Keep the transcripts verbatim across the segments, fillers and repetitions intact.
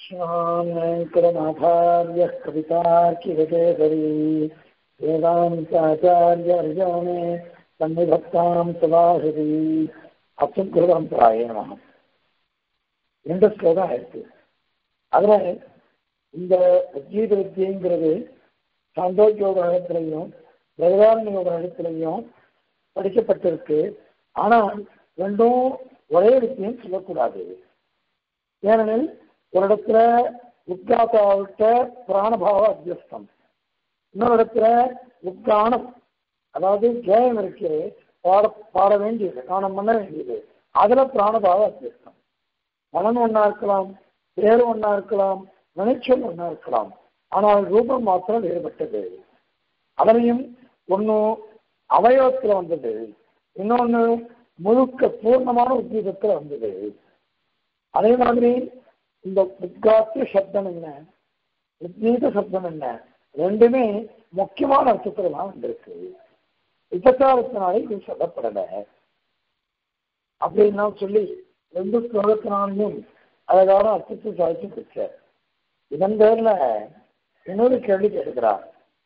श्रीमान् वेङ्कटनाथार्यः कवितार्किकेसरी वेदान्ताचार्यवर्यो मे सन्निधत्तां सदाहृति அச்சுகிருதம்பராய நமः. ரெண்டு ஸ்லோகம் இருக்கு. அதுல இந்த அத்வைத வித்தியங்கிறது சாந்தோக்கியோகத்திலையும் பிரகதாரண்யோகத்திலையும் படிக்கப்பட்டிருக்கு. ஆனால் ரெண்டும் ஒரே வித்தியம் சொல்லக்கூடாது. ஏனெனில் ஒரு இடத்துல உத்காத்தாவிட்ட பிராணபாவ அத்தியஸ்தம், இன்னொரு இடத்துல உத்கானம் அதாவது கேயம் இருக்கு, பாட பாட வேண்டியது, காணம் பண்ண வேண்டியது, அதுல பிராணபாவ அத்தியஸ்தம். பலன் ஒன்னா இருக்கலாம், பேரு ஒன்னா இருக்கலாம், நினைச்சல் ஒன்னா இருக்கலாம், ஆனால் ரூபம் மாத்திரம் வேறுபட்டது. அதனையும் ஒன்னும் அவயவத்துல வந்தது, இன்னொன்னு முழுக்க பூர்ணமான உத்கீதத்துல வந்தது. அதே மாதிரி இந்த உத்காத்திய சப்தம் என்ன, உத்கீத சப்தம் என்ன, ரெண்டுமே முக்கியமான அர்த்தத்துல தான் வந்திருக்கு. உபச்சாரத்தினாலே இது சொல்லப்படல அப்படின்னு சொல்லி ரெண்டு ஸ்லோகத்தினாலையும் அழகான அர்த்தத்தை சாதிச்சு பிடிச்ச. இதன் பேர்ல இன்னொரு கேள்வி கேட்கிறார்.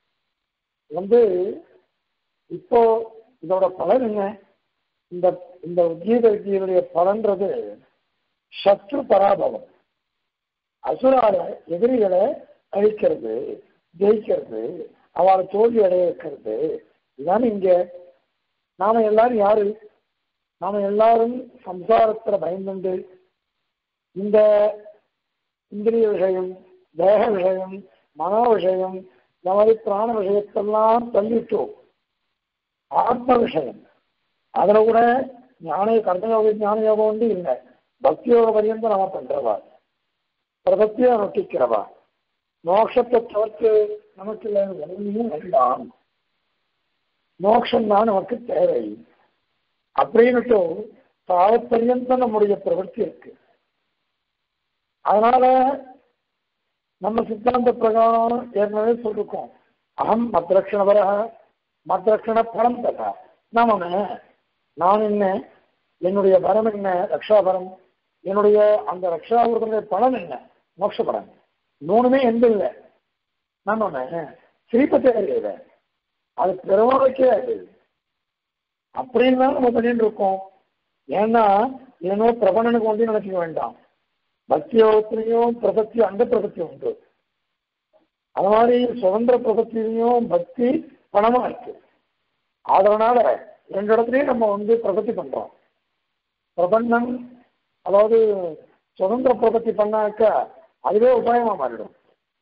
வந்து இப்போ இதோட பலன் என்ன? இந்த இந்த உத்கீத வித்தியுடைய பலன்றது சத்ரு பராபவம், அசுரால எதிரிகளை அழிக்கிறது, ஜெயிக்கிறது, அவளை தோல்வி அடைய வைக்கிறது. இதுதான் இங்க நாம எல்லாரும் யாரு? நாம எல்லாரும் சம்சாரத்துல பயந்துண்டு இந்த இந்திரிய விஷயம், தேக விஷயம், மனோ விஷயம், இந்த மாதிரி பிராண விஷயத்தெல்லாம் தள்ளிட்டோம். ஆத்ம விஷயம் அதுல கூட ஞான கர்மயோக ஞான யோகம் வந்து இல்லை, பக்தியோக பரியந்தம் நாம பண்றவா, பிரபத்தியை நொட்டிக்கிறவா, மோட்சத்தை தவிர்த்து நமக்கு ஒன்றும் வேண்டாம், மோட்சம் தான் நமக்கு தேவை அப்படின்னுட்டு தாவப்பரியந்தம் நம்முடைய பிரவர்த்தி இருக்கு. அதனால நம்ம சித்தாந்த பிரகாரம் ஏற்கனவே சொல்லிருக்கோம், அகம் மத்ரக்ஷண வர மத்ரக்ஷண பலம் தரா. நாம நான் என்ன, என்னுடைய பலம் என்ன, ரக்ஷாபரம், என்னுடைய அந்த ரக்ஷாபுரத்துடைய பலன் என்ன, மோட்ச பலன். மூணுமே எந்த இல்லை. நம்ம ஸ்ரீபத்தே இல்லை, அது பெருமாளுக்கே அது அப்படின்னு தான் நம்ம பண்ணிட்டு இருக்கோம். ஏன்னா ஏன்னோ பிரபணனுக்கு வந்து நினைக்க வேண்டாம், பக்தி யோகத்திலையும் பிரபத்தி அந்த பிரபத்தி உண்டு. அது மாதிரி சுதந்திர பிரபத்திலையும் பக்தி பணமா இருக்கு. அதனால ரெண்டு இடத்துலையும் நம்ம வந்து பிரபத்தி பண்றோம். பிரபந்தம் அதாவது சுதந்திர பிரபத்தி பண்ணாக்கா அதுவே உபாயமா மாறிடும்.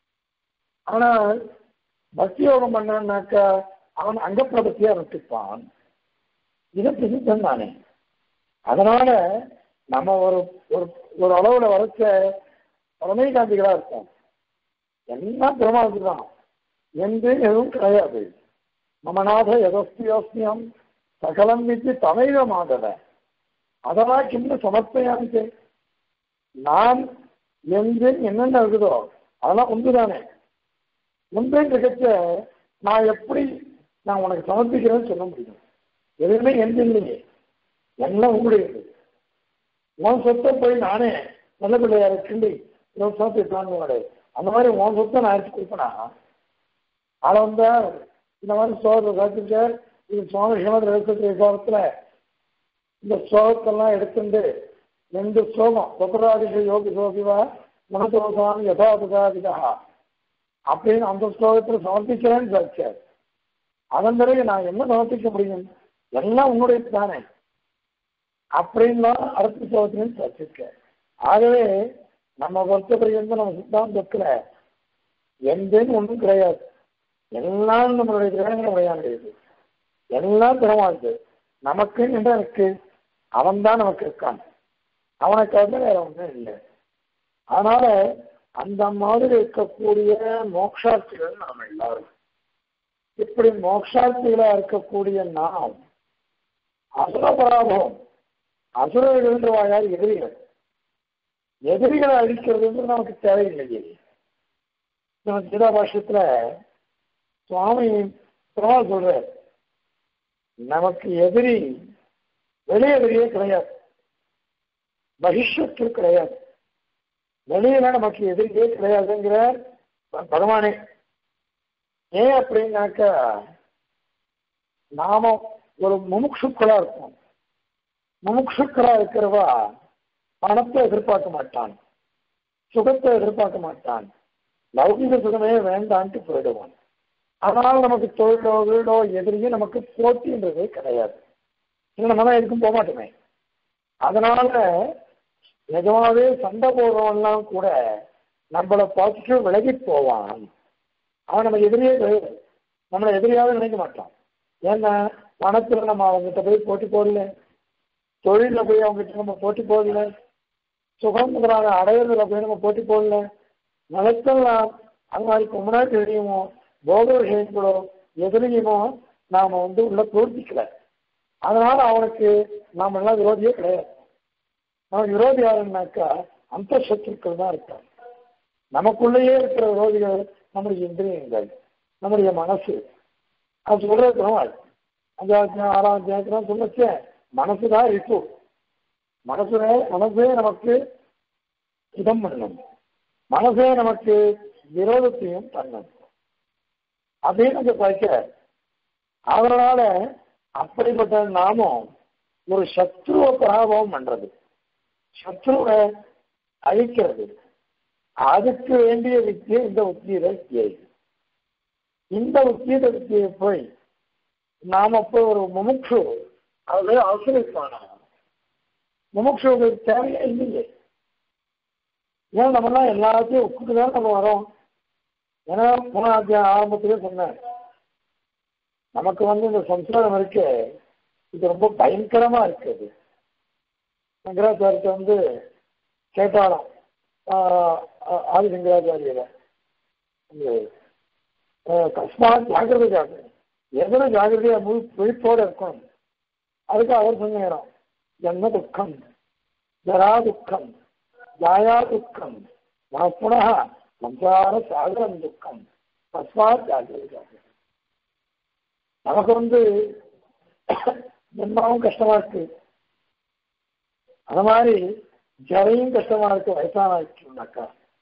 ஆனால் பக்தி யோகம் பண்ணாக்கா அவன் அங்க பிரபத்தியா ரசிப்பான். இது பிரசித்தம் தானே. அதனால நம்ம ஒரு ஒரு அளவுல வரைச்ச பரமை காந்திகளா இருக்கும். எல்லாம் பெருமாளுக்கு தான், எந்த எதுவும் கிடையாது. மமநாத யதஸ்தியோஸ்மியம் சகலம் வித்து தமிழ மாதவ அதெல்லாம் கிண்ண சமர்ப்பையாச்சு. நான் எந்த என்னென்ன இருக்குதோ அதெல்லாம் ஒன்றுதானே. ஒன்றே இருக்கச்ச நான் எப்படி நான் உனக்கு சமர்ப்பிக்கிறேன்னு சொல்ல முடியும்? எதுவுமே எந்த இல்லையே, எல்லாம் உங்களுடையது. உன் சொத்தை போய் நானே நல்ல பிள்ளையா இருக்குண்டி இன்னொரு சொத்தை தாங்க, அந்த மாதிரி உன் சொத்தை நான் எடுத்து கொடுப்பேனா? அதை வந்தா இந்த மாதிரி சோகத்தை காத்துக்க, இது சுவாமி ஸ்ரீமத் விசாரத்துல இந்த ஸ்லோகத்தெல்லாம் எடுத்துட்டு ரெண்டு ஸ்லோகம் சொப்பராதிக யோகி சோகிவா மனதோசாமி யதாபுகாதிகா அப்படின்னு அந்த ஸ்லோகத்தில் சமர்ப்பிக்கிறேன்னு சாதிச்சார். அதன் பிறகு நான் என்ன சமர்ப்பிக்க முடியும்? எல்லாம் உன்னுடைய தானே அப்படின்லாம் அடுத்த ஸ்லோகத்திலையும் சாதிச்சிருக்கேன். ஆகவே நம்ம பொறுத்தவரைக்கும் நம்ம சித்தாந்தத்துல எந்தேன்னு ஒன்றும் கிடையாது. எல்லாம் நம்மளுடைய கிரகங்கள் விளையாடுது, எல்லாம் திறமாகுது. நமக்கு என்ன இருக்கு? அவன் தான் நமக்கு இருக்கான், அவனுக்காக வேற ஒன்றும் இல்லை. அதனால அந்த மாதிரி இருக்கக்கூடிய மோக்ஷார்த்திகள் நாம் எல்லாரும். இப்படி மோக்ஷார்த்திகளா இருக்கக்கூடிய நாம் அசுர பராபவம், அசுரர்கள் வாயார் எதிரிகள், எதிரிகளை அழிக்கிறது நமக்கு தேவையில்லையே. கீதா பாஷ்யத்துல சுவாமி பெருமாள் சொல்ற, நமக்கு எதிரி வெளியே எதிரியே கிடையாது, பகிஷ்வத்து கிடையாது. வெளியில நமக்கு எதிரியே கிடையாதுங்கிற பகவானே. ஏன் அப்படின்னாக்க நாம ஒரு முமுட்சுக்களா இருக்கும். முமுட்சுக்களா இருக்கிறவா பணத்தை எதிர்பார்க்க மாட்டான், சுகத்தை எதிர்பார்க்க மாட்டான், லௌகிக சுகமே வேண்டான்ட்டு போயிடுவான். அதனால நமக்கு தொழிலோ வீடோ எதிரியும் நமக்கு போட்டின்றதே கிடையாது. இல்லை நம்ம தான் எதுக்கும் போக மாட்டோமே. அதனால நிஜமாவே சண்டை போடுறவன்லாம் கூட நம்மளை பார்த்துட்டு விலகி போவான். அவன் நம்ம எதிரியே கிடையாது, நம்மளை எதிரியாவது நினைக்க மாட்டான். ஏன்னா பணத்துல நம்ம அவங்ககிட்ட போய் போட்டி போடல, தொழில போய் அவங்ககிட்ட நம்ம போட்டி போடல, சுகம் முதலான அடையிறதுல போய் நம்ம போட்டி போடல, நிலத்தெல்லாம் அது மாதிரி முன்னாடி தெரியுமோ போக விஷயங்களோ எதிரியுமோ நாம வந்து உள்ள பூர்த்திக்கல. அதனால அவனுக்கு நாம எல்லாம் விரோதியே கிடையாது. நம்ம விரோதி யாருன்னாக்கா அந்த சத்துருக்கள் தான் இருக்காங்க. நமக்குள்ளேயே இருக்கிற விரோதிகள் நம்முடைய இந்திரியங்கள், நம்முடைய மனசு. அது சொல்றது அஞ்சாவது ஆறாம் அத்தியாயத்தான் சொல்லச்சே மனசுதான் இருக்கு. மனசுல மனசே நமக்கு இதம் பண்ணணும், மனசே நமக்கு விரோதத்தையும் பண்ணணும் அப்படின்னு அந்த படிக்கிற. அதனால அப்படிப்பட்ட நாமும் ஒரு சத்ருவ பராபவம் பண்றது, சத்ருவை அழிக்கிறது, அதுக்கு வேண்டிய வித்தியை இந்த உத்தியத வித்தியை. இந்த உத்தியத வித்தியை போய் நாம போய் ஒரு முமுட்சு அதை ஆசிரியப்பான முமுட்சுகளுக்கு தேவையே இல்லையே. ஏன் நம்மலாம் எல்லாத்தையும் ஒப்புட்டுதான் நம்ம வரோம். ஏன்னா மூணாவது ஆரம்பத்திலே சொன்னேன், நமக்கு வந்து இந்த சம்சாரம் இருக்கு, இது ரொம்ப பயங்கரமா இருக்குது. சங்கராச்சாரியத்தை வந்து கேட்டாலும் ஆதி சங்கராச்சாரியல கஸ்மாத் ஜாகிரதை ஜாகிரதை எதுல ஜாகிரதையா முழு விழிப்போடு இருக்கணும். அதுக்கு அவர் சொன்னோம், ஜன்ம துக்கம், ஜரா துக்கம், ஜாயா துக்கம், புனः சம்சார சாகரம் துக்கம், கஸ்மாத் ஜாகிரதை ஜாகிரதை. நமக்கு வந்து ஜென்மாவும் கஷ்டமா இருக்கு, அது மாதிரி ஜரையும் கஷ்டமா இருக்கு. வயசான ஆயிடுச்சுனாக்கா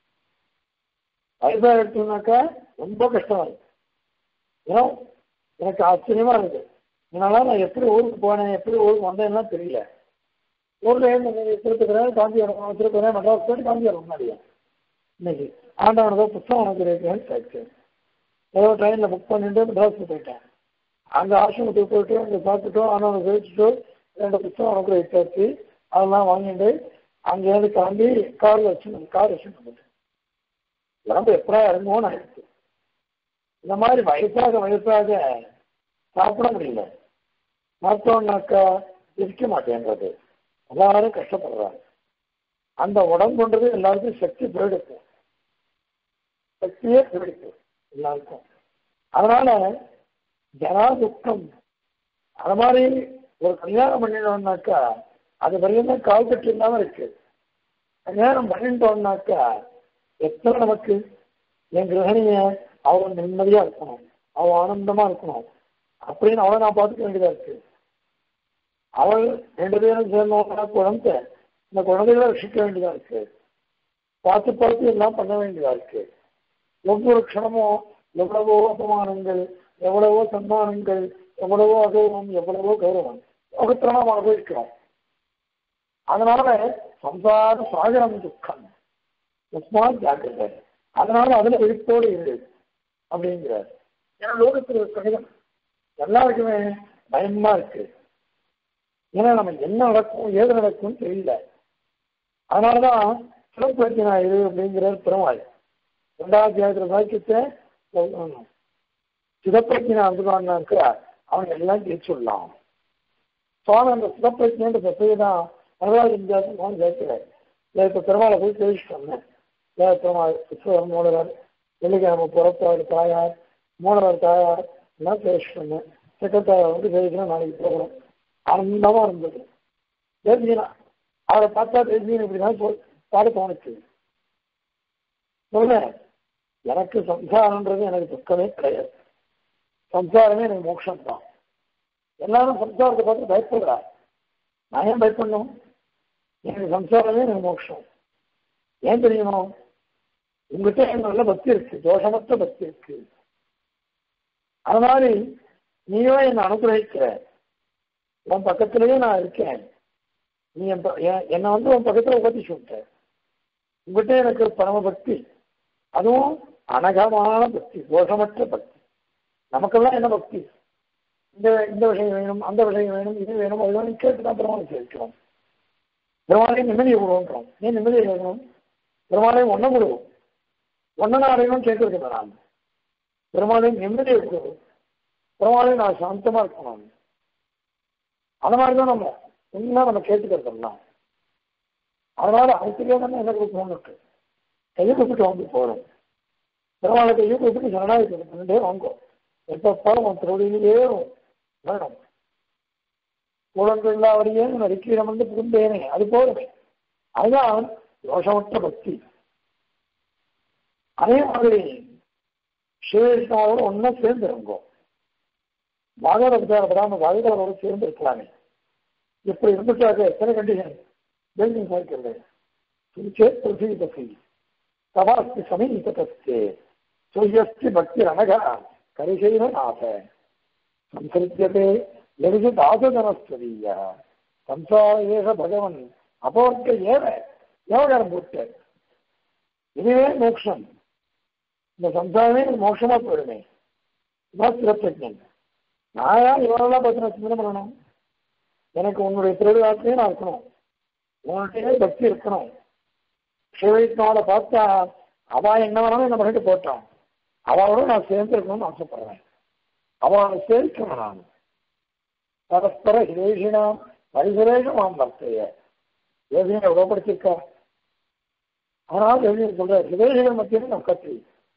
வயசாயிடுச்சுனாக்கா ரொம்ப கஷ்டமா இருக்கு. ஏன்னா எனக்கு ஆச்சரியமா இருக்கு, இதனால நான் எப்படி ஊருக்கு போனேன், எப்படி ஊருக்கு வந்தேன்னா தெரியல. ஊர்ல திருப்பதிக்கிறேன், காந்தி இடம் திருப்பதிக்கிறேன், மெட்ராஸ் போயிட்டு காந்தி இடம் முன்னாடியா இன்னைக்கு ஆண்டவனதோ புத்தகம் உனக்கு இருக்குன்னு கேட்டு ஏதோ ட்ரெயினில் புக் பண்ணிட்டு மெட்ராஸ் போயிட்டேன். அங்கே ஆசிரமத்துக்கு போயிட்டு அங்கே பார்த்துட்டோம், ஆண்டவனை கழிச்சுட்டு ரெண்டு புத்தகம் உனக்கு வச்சாச்சு. அதெல்லாம் வாங்கிட்டு அங்கேருந்து கிளம்பி காரில் வச்சு கார் வச்சு வந்துட்டேன். உடம்பு எப்படா இறங்குவோன்னு ஆயிடுச்சு. இந்த மாதிரி வயசாக வயசாக சாப்பிட முடியல, சாப்பிட்டோம்னாக்கா இருக்க மாட்டேங்கிறது, எல்லாரும் கஷ்டப்படுறாங்க. அந்த உடம்புன்றது எல்லாருக்கும் சக்தி போயிடுச்சு, சக்தியே போயிடுச்சு எல்லாருக்கும். அதனால ஜனா துக்கம். அது மாதிரி ஒரு கல்யாணம் பண்ணிட்டோம்னாக்கா அது வரையும் கால் கட்டு இல்லாம இருக்கு. கல்யாணம் பண்ணிட்டோம்னாக்கா எத்தனை நமக்கு என் கிரகணிய அவன் நிம்மதியா இருக்கணும், அவன் ஆனந்தமா இருக்கணும் அப்படின்னு அவளை நான் பார்த்துக்க வேண்டியதா இருக்கு. அவள் ரெண்டு பேரும் சேர்ந்தோம்னா குழந்தை, இந்த குழந்தைகளை ரசிக்க வேண்டியதா இருக்கு, பார்த்து பார்த்து எல்லாம் பண்ண வேண்டியதா இருக்கு. ஒவ்வொரு க்ஷணமும் எவ்வளவோ அபமானங்கள், எவ்வளவோ சன்மானங்கள், எவ்வளவோ அகௌரவம், எவ்வளவோ கௌரவம் லோகத்துல நாம் அனுபவிக்கிறோம். அதனால சம்சார சாகரம் துக்கம் உஸ்மான் ஜாக்கிரதை. அதனால அதுல விழிப்போடு இரு அப்படிங்கிறார். ஏன்னா லோகத்தில் ஒரு கணிதம் எல்லாருக்குமே பயமா இருக்கு. ஏன்னா நம்ம என்ன நடக்கும் ஏது நடக்கும்னு தெரியல. அதனாலதான் சிவப்பிரச்சனா இரு அப்படிங்கிறார் பெருமாள். ரெண்டாயிரத்தி ஆயிரத்தி வாக்கியத்தை சிவப்பிரச்சனை வந்துடுவான்னாக்க அவங்க எல்லாம் ஜெயிச்சுடலாம். சுவாமி அந்த சிவப்பிரச்சனைன்ற பெருதான் வரலாறு வித்தியாசம் ஜெயிக்கிறார். இப்போ பெருமாளை போய் தெரிவிச்சுட்டு வந்தேன். பெருமாள் விஸ்வம் மூலவர், வெள்ளிக்கிழமை புறப்பாடு தாயார், மூலவர் தாயார் எல்லாம் தெரிவிச்சுட்டு வந்தேன். செக்ரட்டாரியை வந்து தெரிவிக்கணும், நாளைக்கு போகணும். ஆனந்தமா இருந்தது. தெரிஞ்சுனா அவரை பார்த்தா தெரிஞ்சுன்னு இப்படிதான் சொல் பாட தோணுச்சு. சொல்ல எனக்கு சம்சாரம்ன்றது எனக்கு துக்கமே கிடையாது, சம்சாரமே எனக்கு மோட்சம் தான். எல்லாரும் சம்சாரத்தை பார்த்து பயப்படுறா. நான் ஏன் பயப்படணும்? எனக்கு சம்சாரமே எனக்கு மோட்சம். ஏன் தெரியுமோ? உங்ககிட்ட நல்ல பக்தி இருக்கு, தோஷமற்ற பக்தி இருக்கு. அது மாதிரி நீயோ என்னை அனுகிரகிக்கிற, உன் பக்கத்திலேயே நான் இருக்கேன். நீ என்னை வந்து உன் பக்கத்துல உபதேசி விட்ட. உங்ககிட்ட எனக்கு பரம பக்தி, அதுவும் அனகமான பக்தி, தோஷமற்ற பக்தி. நமக்கெல்லாம் என்ன பக்தி? இந்த இந்த விஷயம் வேணும், அந்த விஷயம் வேணும், இது வேணும், அது வேணும் கேட்டுதான் பெருமாளை சேர்க்கிறோம். பெருமாளையும் நிம்மதியை விடுவோன்றோம். ஏன் நிம்மதியை கேட்கணும்? பெருமாளையும் ஒன்ன விடுவோம், ஒன்னு அடையணும் கேட்கறது நான். பெருமாளையும் நிம்மதியை விடுவோம், பெருமாளையும் நான் சாந்தமா இருக்கணும். அந்த மாதிரிதான் நம்ம இன்னும் நம்ம கேட்டுக்கிறோம்னா. அதனால அதுக்கே தானே என்ன கொடுக்கணும்னு இருக்கு. கையை கொடுத்துட்டு வந்து போகணும். பெருமாளை கையை கொடுத்துட்டு ஜனநாயகத்தை பண்ணிட்டே வாங்கும். எப்ப போறோம் திருவடியிலேயே வேணும். கூடங்கள்லாவடியே நரிக்கீரம் வந்து புகுந்தேனே, அது போதுமே. அதுதான் தோஷமற்ற பக்தி. அதே மாதிரி சிவவிஷ்ணாவோட ஒன்னா சேர்ந்து இருங்கோ. பாகவதாரப்படாம பாகவதோட சேர்ந்து இருக்கலாமே. எப்படி இருந்துட்டாக்க எத்தனை கண்டிஷன் பில்டிங் சாய்க்கிறது. பிருத்திவி பசி தபாஸ்தி சமீபத்தே சூரியஸ்தி பக்தி அனகா கரிசைன நாச சம்சரித்ததே எரிசு தாசதனஸ்வதீய சம்சார ஏக பகவன் அபோர்க்க ஏவ யோகாரம் போட்டு இதுவே மோட்சம். இந்த சம்சாரமே மோட்சமா போயிடுமே. இதான் சிறப்பிரஜன். நாயா இவரெல்லாம் பத்தின சிந்தனை பண்ணணும். எனக்கு உன்னுடைய திருவிழாத்தையும் நான் இருக்கணும், உன்னுடைய பக்தி இருக்கணும். சிவவிஷ்ணாவை பார்த்தா அவ என்ன வேணாலும் என்ன பண்ணிட்டு போட்டான், அவளோட நான் சேர்ந்து இருக்கணும்னு ஆசைப்படுறேன். அவளை சேர்க்கணும் நான். பரஸ்பர ஹிரேஷினாம் பரிசுரேஷம் ஆம் வர்த்தைய யோசினை உபப்படுத்திருக்கா. ஆனால் யோசினை சொல்ற ஹிரேஷிகள் மத்தியிலும் நம் கத்தி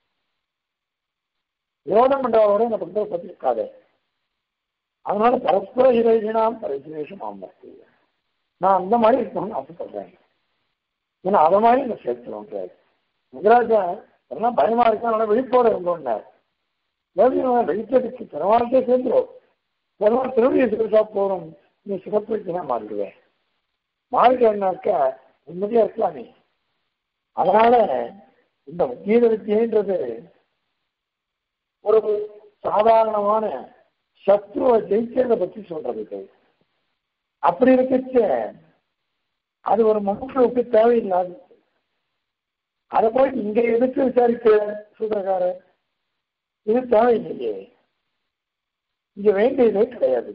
விரோதம் பண்றவரோட என்ன பண்ற பத்தி இருக்காது. அதனால பரஸ்பர ஹிரேஷினாம் பரிசுரேஷம் ஆம் வர்த்தைய நான் அந்த மாதிரி இருக்கணும்னு ஆசைப்படுறேன். ஏன்னா அதை மாதிரி நான் சேர்த்துறோம். முகராஜா எல்லாம் பயமா இருக்கா, நல்லா விழிப்போட இருந்தோம்னார். வெளிச்சத்துக்கு பெருமாளுக்கே சேர்ந்துடும். பெருமாள் திருவிழியை சிறுசா போறோம், நீ சிறப்புக்கு மாறிடுவேன். மாறிட்டேன்னாக்கா நிம்மதியா இருக்கலாமே. அதனால இந்த கீத வித்தியன்றது ஒரு சாதாரணமான சத்ருவை ஜெயிக்கிறத பற்றி சொல்றது. அப்படி இருக்கச்ச அது ஒரு மனுஷனுக்கு தேவையில்லாது. அதை போய் இங்க எதுக்கு விசாரிக்க சூத்திரக்காரர்? இது தேவையில்லையே, இங்க வேண்டியதே கிடையாது.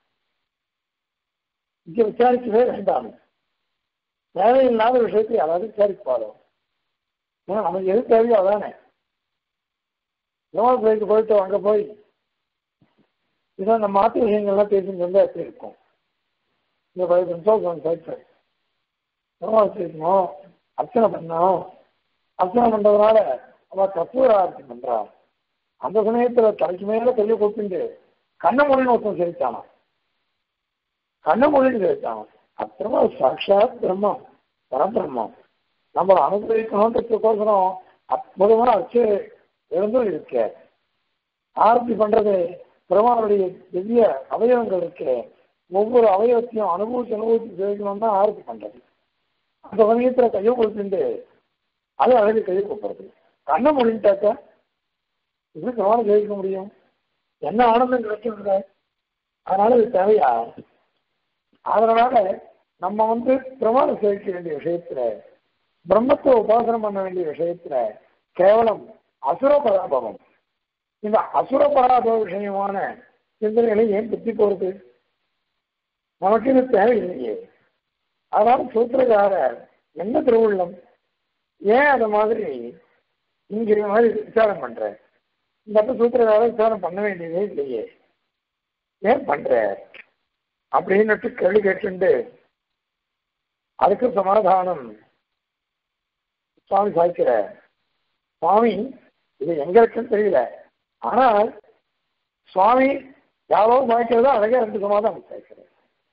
இங்க விசாரிக்கவே வேண்டாம். தேவையில்லாத விஷயத்தை யாராவது விசாரிப்பாரோ? ஏன்னா நமக்கு எது தேவையோ அதானே. யோகாக்கு போயிட்டு அங்க போய் இதான் நம்ம மாற்று விஷயங்கள்லாம் பேசிட்டு இருந்தா எப்படி இருக்கும்? இந்த பதினஞ்சு நிமிஷம் போயிட்டு பேசணும், அர்ச்சனை பண்ணோம். அர்ச்சனை பண்றதுனால அவ தத்துவ ஆர்த்தி பண்றா. அந்த சமயத்துல தலைக்கு மேல கையை கொடுத்துட்டு கண்ண மொழின்னு ஒருத்தன் சிரிச்சானா. கண்ண மொழின்னு சிரிச்சானா. அப்புறமா சாட்சாத் பிரம்மம், பரபிரம்மம் நம்ம அனுபவிக்கணும்ன்றதுக்கோசரம் அற்புதமான அச்சு எழுந்து இருக்க. ஆர்த்தி பண்றது பெருமாளுடைய திவ்ய அவயவங்கள் இருக்க. ஒவ்வொரு அவயவத்தையும் அனுபவிச்சு அனுபவிச்சு ஜெயிக்கணும்னா ஆர்த்தி பண்றது. அந்த சமயத்துல கையை கொடுத்துட்டு அது அழகு கையை கொடுப்பறது. கண்ண மொழின்ட்டாக்க இது பெருமாளை ஜெயிக்க முடியும்? என்ன ஆனந்தம் கிடைக்கிறது? அதனால இது தேவையா? அதனால நம்ம வந்து பெருமாளை சேவிக்க வேண்டிய விஷயத்துல, பிரம்மத்தை உபாசனம் பண்ண வேண்டிய விஷயத்துல கேவலம் அசுர பராபவம், இந்த அசுர பராபவ விஷயமான சிந்தனைகளை ஏன் புத்தி போறது? நமக்கு இது தேவையில்லையே. அதனால சூத்திரக்கார என்ன திருவுள்ளம், ஏன் அதை மாதிரி இங்க மாதிரி விசாரம் பண்ற? இந்த அப்ப சூத்திரக்கார விசாரம் பண்ண வேண்டியதே இல்லையே, ஏன் பண்ற அப்படின்னு கேள்வி கேட்டு அதுக்கு சமாதானம் சுவாமி சாய்க்கிற. சுவாமி இது எங்க இருக்குன்னு தெரியல, ஆனால் சுவாமி யாரோ சாய்க்கிறதோ அழகா ரெண்டு சமாதானம் சாய்க்கிறேன்.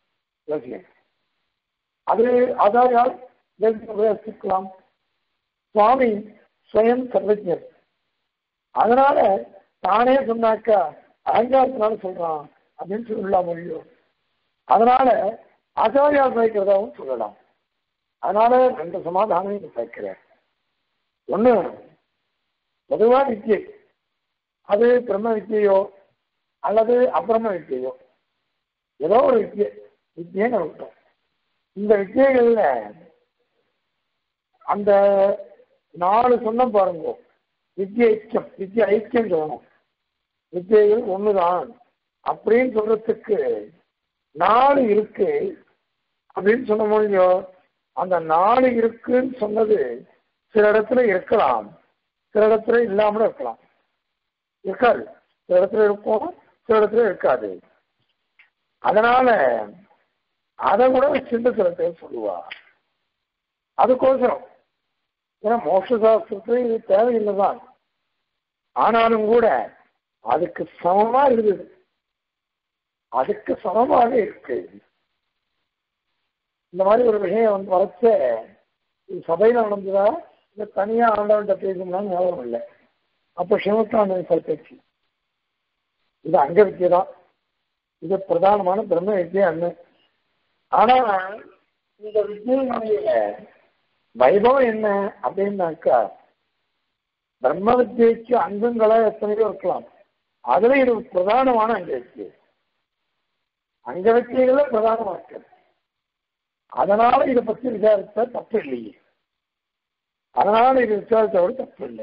அது ஆதாரியால் உபயோகிக்கலாம். சுவாமி ஸ்வயம் சர்வஜர். அதனால தானே சொன்னாக்கா அகங்காரத்தினால சொல்றான் அப்படின்னு சொல்லலாம் முடியும். அதனால ஆச்சாரியால் சாய்க்கிறதாவும் சொல்லலாம். அதனால ரெண்டு சமாதானம் சேர்க்கிறேன். ஒண்ணு பொதுவா வித்தியை, அது பிரம்ம வித்தியையோ அல்லது அப்பிரம வித்தியையோ ஏதோ ஒரு வித்தியை வித்தியன்னு இருக்கும். இந்த வித்தியைகள்ல அந்த நாலு சொன்ன பாருங்க, வித்திய ஐக்கியம் வித்திய ஐக்கியம் சொல்லணும். வித்தியைகள் ஒண்ணுதான் அப்படின்னு சொல்றதுக்கு நாலு இருக்கு அப்படின்னு சொன்ன முடியும். அந்த நாலு இருக்குன்னு சொன்னது சில இடத்துல இருக்கலாம், சில இடத்துல இல்லாமலும் இருக்கலாம். இருக்காது, சில இடத்துல இருக்கும், சில இடத்துல இருக்காது. அதனால அதை கூட வச்சுட்டு சில பேர் சொல்லுவா. அதுக்கோசரம் ஏன்னா மோட்ச சாஸ்திரத்துல இது தேவையில்லைதான், ஆனாலும் கூட அதுக்கு சமமா இருக்குது, அதுக்கு சமமாக இருக்கு. இந்த மாதிரி ஒரு விஷயம் வந்து வரைச்ச இது சபையில நடந்ததா இந்த தனியா ஆண்டவன்கிட்ட பேசணும்னா ஞாபகம் இல்லை. அப்போ சிவத்தாண்டன் கல்பேச்சு இது அங்க வித்தியதான், இது பிரதானமான பிரம்ம வித்தியை அண்ணு. ஆனா இந்த வித்தியினுடைய வைபவம் என்ன அப்படின்னாக்கா, பிரம்ம வித்தியைக்கு அங்கங்களா எத்தனையோ இருக்கலாம், அதுல இது பிரதானமான அங்க வித்தியை, அங்க வித்தியைகள பிரதானமாக்க. அதனால இதை பத்தி விசாரிச்சா தப்பு இல்லையே, அதனால இது விசாரிச்சோட தப்பு இல்லை.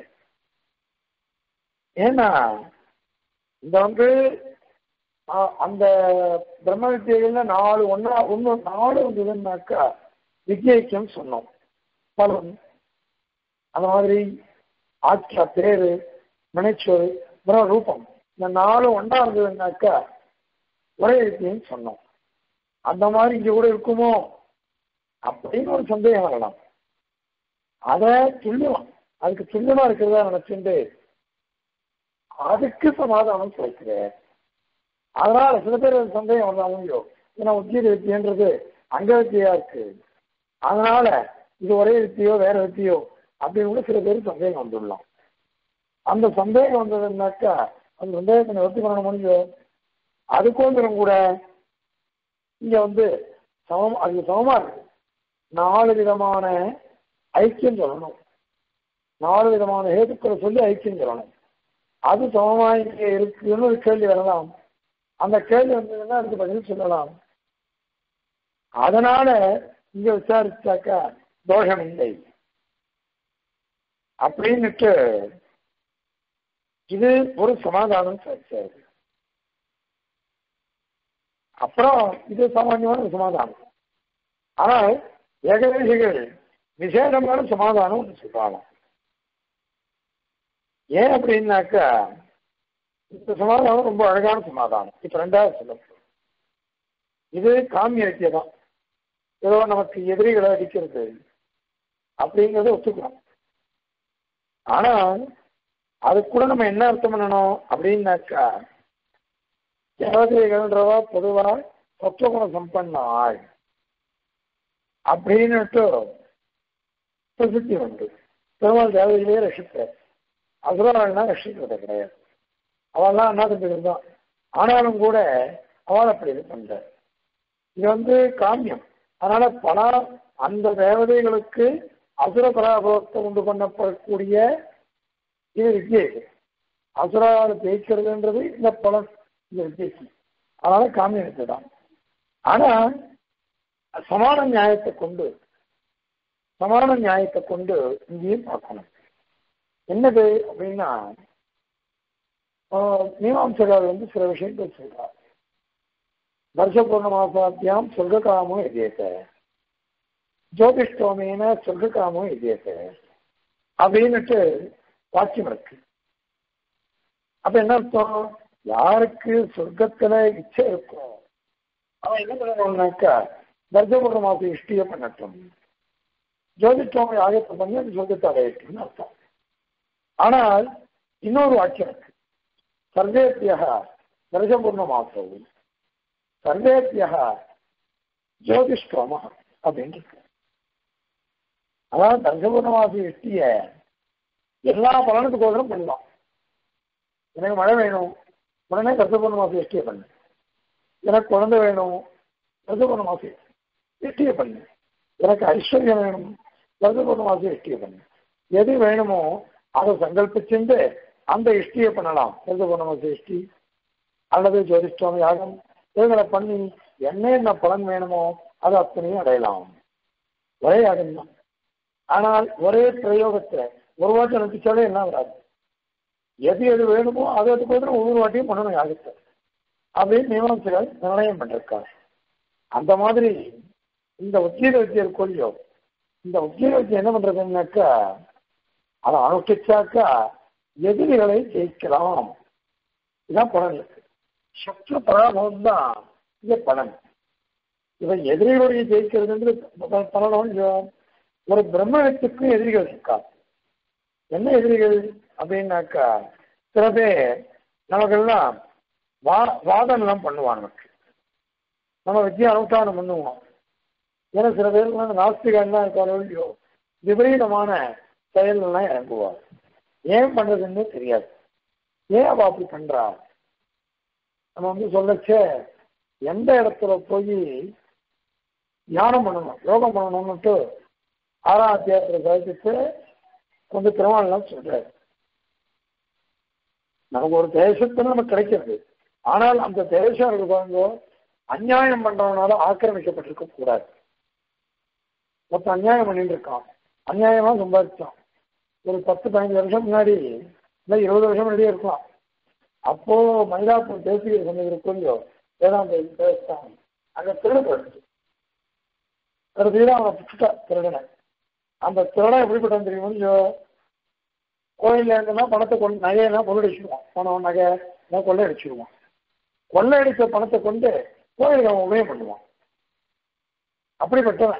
ஏன்னா இந்த வந்து அந்த பிரம்ம வித்தியைகள்ல நாலு ஒன்னா ஒன்னு நாலு வந்ததுன்னாக்கா வித்தியைக்கம் சொன்னோம் பலன். அந்த மாதிரி ஆட்சியா பேரு நினைச்சொரு பிரம்ம ரூபம் இந்த நாலு ஒன்றா இருந்ததுன்னாக்கா ஒரே வித்தியன்னு சொன்னோம். அந்த மாதிரி இங்க கூட இருக்குமோ அப்படின்னு ஒரு சந்தேகம் வரலாம். அதை துல்லியமா அதுக்கு துல்லியமா இருக்கிறதா நினைச்சுட்டு அதுக்கு சமாதானம் சொல்கிறேன். அதனால சில பேர் சந்தேகம் வந்தாங்க, ஏன்னா உத்திய வித்தியன்றது அங்க வித்தியா இருக்கு, அதனால இது ஒரே வித்தியோ வேற வித்தியோ அப்படின்னு கூட சில பேர் சந்தேகம் வந்துடலாம். அந்த சந்தேகம் வந்ததுன்னாக்கா அந்த சந்தேகத்தை நிவர்த்தி பண்ண முடியும். அதுக்கோசரம் கூட இங்க வந்து சமம் அது சமமா இருக்கு. நாலு விதமான ஐக்கியம் சொல்லணும், நாலு விதமான ஹேதுக்களை சொல்லி ஐக்கியம் சொல்லணும். அது சமமா இங்க இருக்குன்னு ஒரு கேள்வி வரலாம். அந்த கேள்வி வந்ததுன்னா அதுக்கு பதில் சொல்லலாம். அதனால இங்க விசாரிச்சாக்கா தோஷம் இல்லை அப்படின்னுட்டு இது ஒரு சமாதானம் சார். அப்புறம் இது சாமானியமான சமாதானம். ஆனால் ஏகதேசிகள் விசேஷமான சமாதானம் ஒன்று சொல்றாங்க. ஏன் அப்படின்னாக்கா இந்த சமாதானம் ரொம்ப அழகான சமாதானம். இப்ப ரெண்டாவது சொல்ல இது காமிய வித்தியை தான், ஏதோ நமக்கு எதிரிகளை அடிக்கிறது அப்படிங்கிறத ஒத்துக்கலாம். ஆனா அது கூட நம்ம என்ன அர்த்தம் பண்ணணும் அப்படின்னாக்கா, தேவதைகள்ன்றவா பொதுவா சத்துவகுண சம்பன்ன ஆள் அப்படின்னுட்டு பிரசித்தி உண்டு. பெருமாள் தேவதைகளே ரசிப்பார், அசுரர்கள்னா ரசிக்கிறது கிடையாது. அவெல்லாம் என்ன தம்பிகள் தான், ஆனாலும் கூட அவள் அப்படி இது பண்ற. இது வந்து காமியம். அதனால பல அந்த தேவதைகளுக்கு அசுர பராபரத்தை உண்டு பண்ணப்படக்கூடிய இது வித்தியை. அசுரால ஜெயிக்கிறதுன்றது இந்த பலன், இந்த வித்தியைக்கு. அதனால காமியம் வித்தை தான். ஆனா சமான நியாயத்தை கொண்டு சமான நியாயத்தை கொண்டு இங்கேயும் பார்க்கணும். என்னது அப்படின்னா, மீமாம்சகர் வந்து சில விஷயங்கள் சொல்றார். வருஷ பூர்ணமாசாத்தியாம் சொர்க்ககாமோ எதியத்த, ஜோதிஷ்டோமேன சொர்க்ககாமோ எதியத்த அப்படின்னுட்டு வாக்கியம் இருக்கு. அப்ப என்ன அர்த்தம்? யாருக்கு சொர்க்கத்துல இச்சை இருக்கும் அவன் என்ன பண்ணணும்னாக்கா தர்ஜ பூர்ணமாச இஷ்டிய பண்ணட்டும், ஜோதிஷ்டோமை ஆகத்தை பண்ணி அந்த சொர்க்கத்தை அடையட்டும்னு அர்த்தம். ஆனால் இன்னொரு வாக்கியம் இருக்கு, சர்வேபியா தர்ஜ பூர்ணமாசம் சர்வேபியா ஜோதிஷ்டோமா அப்படின்னு இருக்கு. அதாவது தர்சபூர்ணமாசி இஷ்டிய எல்லா பலனுக்கு பண்ணலாம். எனக்கு மழை வேணும், உடனே தர்சபூர்ணமாசி இஷ்டிய பண்ணு. எனக்கு குழந்தை வேணும், தர்சபூர்ணமாசி இஷ்டிய பண்ணு. எனக்கு ஐஸ்வர்யம் வேணும், தர்சபூர்ணமாசி இஷ்டிய பண்ணு. எது வேணுமோ அதை சங்கல்பிச்சுட்டு அந்த இஷ்டியை பண்ணலாம். திருதபூர்ணமசி இஷ்டி அல்லது ஜோதிஷ்டம் யாகம் இவங்களை பண்ணி என்னென்ன பலன் வேணுமோ அது அத்தனையும் அடையலாம். ஒரே யாகம் தான். ஆனால் ஒரே பிரயோகத்துல ஒரு வாட்டி நினைச்சாலே என்ன வராது. எது எது வேணுமோ அது அதுக்கு ஒவ்வொரு வாட்டியும் பண்ணணும் யாகத்தை அப்படின்னு மீமாம்சகர் நிர்ணயம் பண்ணிருக்காரு. அந்த மாதிரி இந்த உத்கீத வித்தியை கொள்ளியோ இந்த உத்கீத வித்தியை என்ன பண்றதுன்னாக்கா அதை அனுஷ்டிச்சாக்கா எதிரிகளை ஜெயிக்கலாம். இதுதான் பலன் இருக்கு. சத்ரு பராபவம் தான் இது பலன். இவன் எதிரிகளுடைய ஜெயிக்கிறதுன்றது பலனும் ஒரு பிரம்மத்துக்கு எதிரிகள் இருக்கா. என்ன எதிரிகள் அப்படின்னாக்கா சில பேர் நமக்கெல்லாம் வா வாதம் எல்லாம் பண்ணுவான். நமக்கு நம்ம வித்தியா அனுஷ்டானம் பண்ணுவோம். ஏன்னா சில பேருக்கு நாஸ்திகன்னா இருக்காரோ விபரீதமான செயல்லாம் இறங்குவார். ஏன் பண்றதுன்னு தெரியாது. ஏன் அவ அப்படி பண்றா? நம்ம வந்து சொல்லச்ச எந்த இடத்துல போய் தியானம் பண்ணணும் யோகம் பண்ணணும்னுட்டு ஆறாம் அத்தியாயத்துல சாதிச்சு வந்து திருவாளெல்லாம் சொல்றாரு. நமக்கு ஒரு தேசத்துல நமக்கு கிடைக்கிறது. ஆனால் அந்த தேசம் இருக்கு பாருங்க, அநியாயம் பண்றவனால ஆக்கிரமிக்கப்பட்டிருக்க கூடாது. மொத்தம் அநியாயம் பண்ணிட்டு இருக்கான். அநியாயமா சம்பாதிச்சான். ஒரு பத்து பதினஞ்சு வருஷம் முன்னாடி இல்லை இருபது வருஷம் முன்னாடியே இருக்கலாம். அப்போ மயிலாப்பூர் தேசிய சொன்னது கொஞ்சம் வேதாந்த பேசுறாங்க. அங்க திருட போயிடுச்சு. திருட அவனை பிடிச்சிட்டா திருடனை. அந்த திருடன் எப்படிப்பட்டான் தெரியுமா? கோயில்ல இருந்தனா பணத்தை கொண்டு நகையெல்லாம் கொள்ளடிச்சிடுவான். பணம் நகை எல்லாம் கொள்ளையடிச்சிடுவான். கொள்ளையடிச்ச பணத்தை கொண்டு கோயிலுக்கு அவன் உபயோகம் பண்ணுவான். அப்படிப்பட்டவன்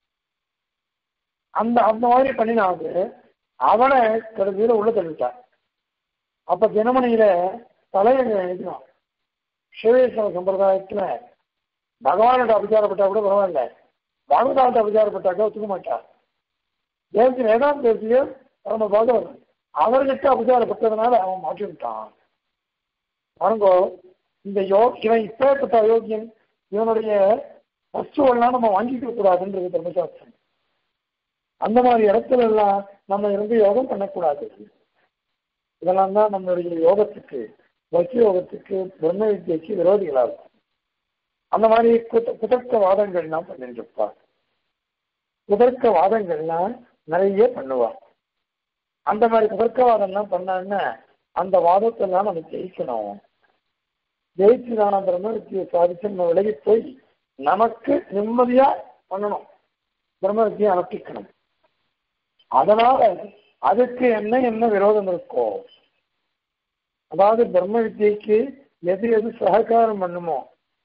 அந்த அந்த மாதிரி பண்ணினாவது அவனை கடைசியில உள்ள தள்ளிட்டான். அப்ப தினமணியில தலையங்க எழுதினான். சிவவைஷ்ணவ சம்பிரதாயத்துல பகவான்கிட்ட அபிச்சாரப்பட்டா கூட பரவாயில்ல, பாகவதாட்ட அபிச்சாரப்பட்டாக்க ஒத்துக்க மாட்டார். தேவசி வேதாந்த தேசியம் நம்ம பாகவதன் அவர்கிட்ட அபிச்சாரப்பட்டதுனால அவன் மாற்றி விட்டான். பாருங்கோ, இந்த யோ இவன் இப்பேற்பட்ட அயோக்கியன், இவனுடைய வஸ்துவெல்லாம் நம்ம வாங்கிக்க கூடாதுன்றது தர்மசாஸ்திரம். அந்த மாதிரி இடத்துல எல்லாம் நம்ம இருந்து யோகம் பண்ணக்கூடாது. இதெல்லாம் தான் நம்மளுடைய யோகத்துக்கு பக்தி யோகத்துக்கு பிரம்ம வித்தியைக்கு விரோதிகளா இருக்கும். அந்த மாதிரி குத குதர்க்க வாதங்கள்லாம் பண்ணிருப்பா. குதர்க்க வாதங்கள்லாம் நிறைய பண்ணுவான். அந்த மாதிரி குதர்க்கவாதம்லாம் பண்ணான்னா அந்த வாதத்தெல்லாம் நம்ம ஜெயிக்கணும். ஜெயிச்சு நான் பிரம்ம வித்தியை சாதிச்சு நம்ம விலகி போய் நமக்கு நிம்மதியா பண்ணணும். பிரம்ம வித்தியை அனுஷ்டிக்கணும். அதனால அதுக்கு என்ன என்ன விரோதம் இருக்கோ, அதாவது பிரம்ம வித்தியைக்கு எது எது சககாரம் பண்ணுமோ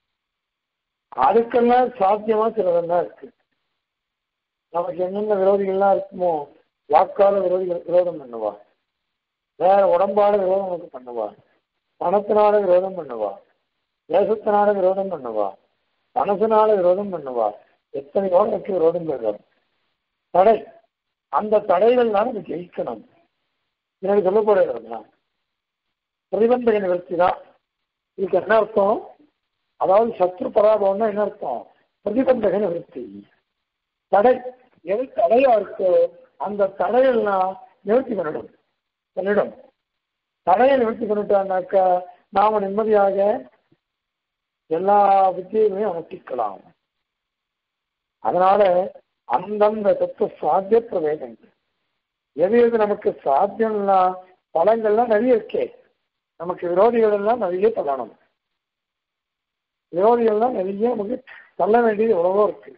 அதுக்கெல்லாம் சாத்தியமா சிலதெல்லாம் இருக்கு. நமக்கு என்னென்ன விரோதிகள்லாம் இருக்குமோ, வாக்கால விரோதிகள் விரோதம் பண்ணுவா, வேற உடம்பால விரோதம் நமக்கு பண்ணுவா, பணத்தினால விரோதம் பண்ணுவா, தேசத்தினால விரோதம் பண்ணுவா, மனசனால விரோதம் பண்ணுவா. எத்தனையோ எனக்கு விரோதம் பண்ணுவோம். தடை, அந்த தடைகள்லாம் நம்ம ஜெயிக்கணும். எனக்கு சொல்லப்படுறதுனா பிரதிபந்தக நிவர்த்தி தான். இதுக்கு என்ன அர்த்தம்? அதாவது சத்ரு பராபவம்னா என்ன அர்த்தம்? பிரதிபந்தக நிவர்த்தி. தடை எது தடையா இருக்கோ அந்த தடையெல்லாம் நிவர்த்தி பண்ணிடும் பண்ணிடும் தடையை நிவர்த்தி பண்ணிட்டான்னாக்கா நாம நிம்மதியாக எல்லா வித்தியையுமே அனுஷ்டிக்கலாம். அதனால அந்தந்த தத்துவ சாத்திய பிரவேதங்கள் எது எது நமக்கு சாத்தியம்னா பலங்கள்லாம் நிறைய இருக்கே. நமக்கு விரோதிகள் எல்லாம் நிறைய தள்ளணும். விரோதிகள்லாம் நிறைய நமக்கு தள்ள வேண்டியது எவ்வளவோ இருக்கு.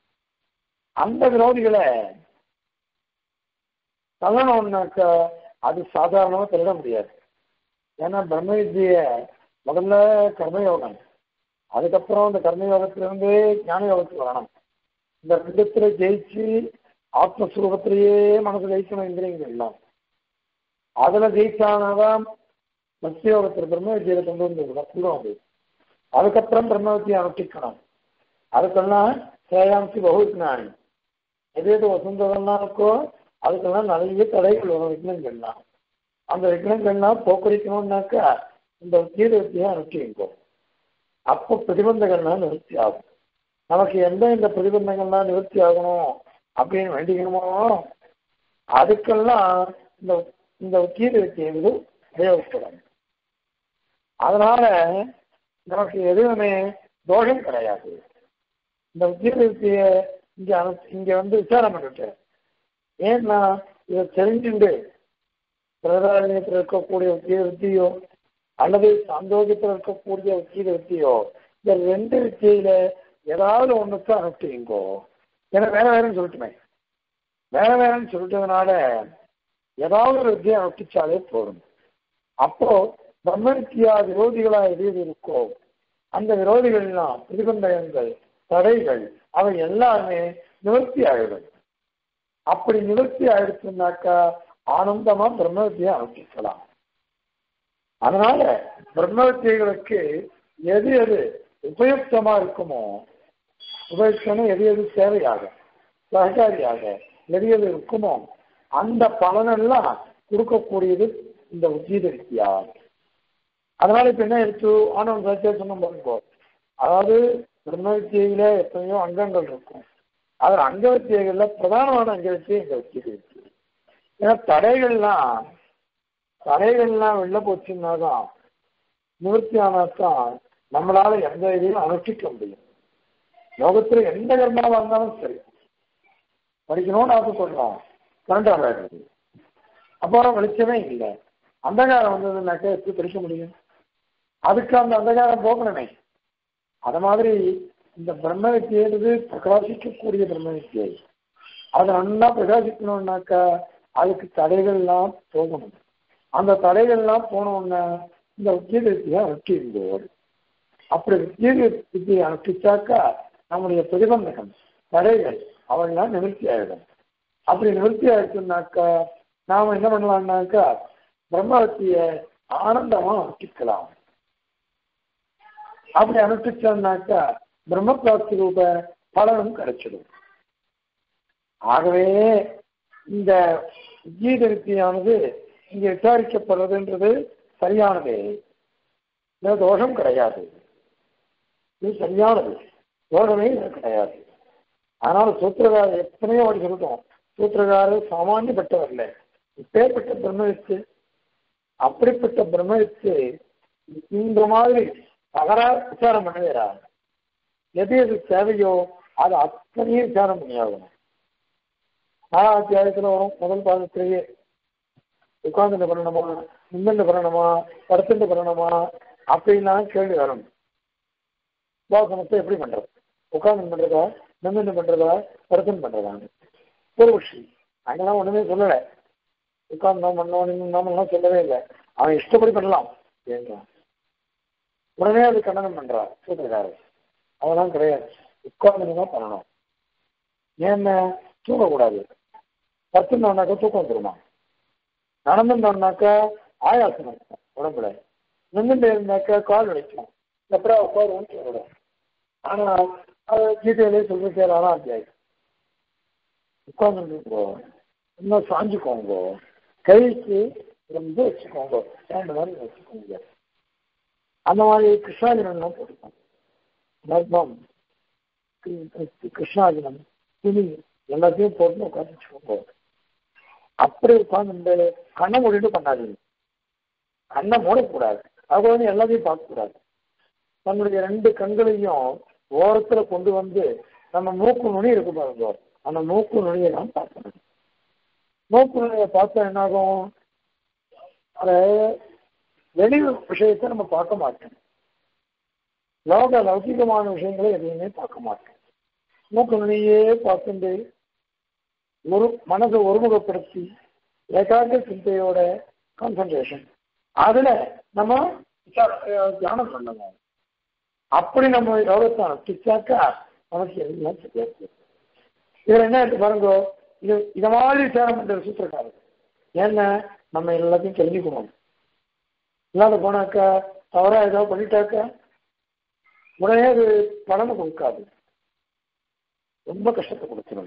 அந்த விரோதிகளை தள்ளணும்னாக்கா அது சாதாரணமாக தள்ள முடியாது. ஏன்னா பிரம்ம வித்திய முதல்ல கர்மயோகம், அதுக்கப்புறம் இந்த கர்மயோகத்திலிருந்து ஞான யோகத்துக்கு வரணும். இந்த ரெண்டுத்துல ஜெயிச்சு ஆத்மஸ்வரூபத்திலேயே மனசு ஜெயிக்கணும். இந்திரியங்கள் எல்லாம் அதுல ஜெயிச்சானாதான் பக்தியோகத்தில் பிரம்ம வித்தியில கொண்டு வந்து கூடும். அதுக்கப்புறம் பிரம்ம வித்தியை அனுஷ்டிக்கணும். அதுக்கெல்லாம் சேயாம்சி பகுஜானி எது எது வசந்ததெல்லாம் இருக்கோ அதுக்கெல்லாம் நிறைய தடைகள் வரும். விக்னங்கள்லாம் அந்த விக்னங்கள்லாம் போக்குறிக்கணும்னாக்கா இந்த கீழ வித்தியை அனுஷ்டிக்கும். அப்போ பிரதிபந்தங்கள்லாம் நிவர்த்தி ஆகும். நமக்கு எந்த இந்த பிரதிபந்தங்கள்லாம் நிவர்த்தி ஆகணும் அப்படின்னு வேண்டிக்கணுமோ அதுக்கெல்லாம் இந்த இந்த உச்சீத வித்தியை உபயோகப்படும். அதனால நமக்கு எதுவுமே தோஷம் கிடையாது. இந்த உச்சீத வித்திய இங்க இங்க வந்து விசாரம் பண்ணிட்டு, ஏன்னா இதை தெரிஞ்சுண்டு பிரதானியத்தில் இருக்கக்கூடிய உச்சீத வித்தியோ அல்லது சாந்தோகத்தில் இருக்கக்கூடிய உச்சீத வித்தியோ, இந்த ரெண்டு வித்தியில ஏதாவது ஒண்ணுக்கு அனுப்பிங்கோ. ஏன்னா வேற வேறன்னு சொல்லிட்டுமே, வேற வேறன்னு சொல்லிட்டதுனால ஏதாவது ஒரு வித்தியை அனுப்பிச்சாலே போதும். அப்போ பிரம்ம வித்தியா விரோதிகளா எது எது இருக்கோ அந்த விரோதிகள்லாம் பிரதிபந்தகங்கள் தடைகள் அவை எல்லாமே நிவர்த்தி ஆயிடும். அப்படி நிவர்த்தி ஆயிடுச்சுனாக்கா ஆனந்தமா பிரம்ம வித்தியை அனுப்பிக்கலாம். அதனால பிரம்ம வித்தியைகளுக்கு எது எது உபயுக்தமா இருக்குமோ, உபயுக்தம் எது எது தேவையாக சககாரியாக எது எது இருக்குமோ அந்த பலனெல்லாம் கொடுக்கக்கூடியது இந்த உச்சீத வித்தியா. அதனால இப்ப என்ன எடுத்து ஆனவன் சத்தியா சொன்ன பாருங்கோ, அதாவது பிரம்ம வித்தியில எத்தனையோ அங்கங்கள் இருக்கும். அதில் அங்க வித்தியைகள்ல பிரதானமான அங்க வித்தியை இந்த உச்சீத வித்தியை. ஏன்னா தடைகள்லாம் தடைகள்லாம் வெளில போச்சுன்னாதான் நிவர்த்தி ஆனாதான் நம்மளால எந்த இதையும் அனுஷ்டிக்க முடியும். லோகத்துல எந்த கர்மாவா இருந்தாலும் சரி, படிக்கணும்னு ஆசைப்படுறோம், கரண்டாக ஆயிடுறது, அப்புறம் வெளிச்சமே இல்லை, அந்தகாரம் வந்ததுனாக்க எப்படி படிக்க முடியும்? அதுக்கு அந்த அந்தகாரம் போகணுமே. அது மாதிரி இந்த பிரம்ம வித்தியது பிரகாசிக்கக்கூடிய பிரம்ம வித்தியை அதை நல்லா பிரகாசிக்கணும்னாக்கா அதுக்கு தடைகள்லாம் போகணும். அந்த தடைகள்லாம் போனோம்னா இந்த உச்சீத வித்தியை அனுப்பிடுவோம். அப்படி உச்சீத வித்தியை அனுப்பிச்சாக்கா நம்முடைய பிரதிபந்தகம் தடைகள் அவெல்லாம் நிவர்த்தி ஆயிடும். அப்படி நிவர்த்தி ஆயிடுச்சுனாக்கா நாம என்ன பண்ணலாம்னாக்கா பிரம்ம வித்தியை ஆனந்தமா அனுஷ்டிக்கலாம். அப்படி அனுஷ்டிச்சோம்னாக்கா பிரம்ம பிராப்தி ரூப பலனும் கிடைச்சிடும். ஆகவே இந்த உச்சீத வித்தியானது இங்க விசாரிக்கப்படுறதுன்றது சரியானது, தோஷம் கிடையாது. இது சரியானது, தோஷமே இது கிடையாது. அதனால சூத்திரகாரர் எத்தனையோ அப்படி சொல்லிட்டோம், சூத்திரகாரர் சாமானியப்பட்டவர்ல இப்பேற்பட்ட பிரம்மவித்து, அப்படிப்பட்ட பிரம்மவித்து இந்த மாதிரி தகரா விசாரம் பண்ணுகிறார். எது எது தேவையோ அது அத்தனையும் விசாரம் பண்ணியாகணும். நாலாம் அத்தியாயத்துல வரும் முதல் பாதத்திலேயே உட்கார்ந்து பண்ணணுமா, நின்று பண்ணணுமா, படுத்துட்டு பண்ணணுமா அப்படின்லாம் கேள்வி வரும். உபாசனத்தை எப்படி பண்றது, உட்கார்ந்து பண்றதா, நின்று பண்றதா, படுத்துன்னு பண்றதான்னு பூர்வபக்ஷி அங்கெல்லாம் ஒண்ணுமே சொல்லலை. உட்கார்ந்து நாம் பண்ணோம் நின்று நாமெல்லாம் சொல்லவே இல்லை, அவன் இஷ்டப்படி பண்ணலாம் ஏன்றான். உடனே அது கண்டனம் பண்றார் சூத்திரக்காரர். அதெல்லாம் கிடையாது, உட்கார்ந்துதான் பண்ணணும். ஏன்னா தூங்கக்கூடாது, படுத்துட்டோம்னாக்கா தூக்கம் வந்துருமா, நடந்துட்டோம்னாக்கா ஆயாசம் இருக்கும் உடம்புல, நின்றுட்டு இருந்தாக்கா கால் வலிக்கும், அப்புறம் உட்காருவோம் சொல்லக்கூடாது. ஆனா அது கீதையிலே சொல்ற சேர் ஆனா அத்தியாயம் உட்கார்ந்துருக்கோ, இன்னும் சாஞ்சுக்கோங்க, கைக்கு ரொம்ப வச்சுக்கோங்க, ஸ்டாண்டு மாதிரி வச்சுக்கோங்க. அந்த மாதிரி கிருஷ்ணாஜினம் போட்டுக்கோங்க, நர்மம் கிருஷ்ணாஜினம் துணி எல்லாத்தையும் போட்டு உட்காந்து வச்சுக்கோங்க. அப்படி உட்காந்து கண்ணை மூடிட்டு பண்ணாதீங்க, கண்ணை மூடக்கூடாது, அது வந்து எல்லாத்தையும் பார்க்கக்கூடாது. தன்னுடைய ரெண்டு கண்களையும் ஓரத்துல கொண்டு வந்து நம்ம மூக்கு நுனி இருக்கு பாருங்க, அந்த மூக்கு நுனியை தான் பார்க்கணும். மூக்கு நுனியை பார்த்தா என்னாகும், அதை வெளி விஷயத்தை நம்ம பார்க்க மாட்டோம், லோக லௌகிகமான விஷயங்களை எதையுமே பார்க்க மாட்டோம். மூக்கு நுனியே பார்த்துட்டு ஒரு மனதை ஒருமுகப்படுத்தி ஏகாகிர சிந்தையோட கான்சன்ட்ரேஷன் அதுல நம்ம தியானம் பண்ணணும். அப்படி நம்ம யோகத்தை அனுப்பிச்சாக்கா நமக்கு எல்லாம் தெரியாது. இதுல என்ன இருக்கு பாருங்க, இது இத மாதிரி தியானம் பண்ற சூத்திரக்காரர். ஏன்னா நம்ம எல்லாத்தையும் தெரிஞ்சுக்கணும், இல்லாத போனாக்கா தவறா ஏதாவது பண்ணிட்டாக்கா உடனே அது பலனை கொடுக்காது, ரொம்ப கஷ்டத்தை கொடுத்துடும்.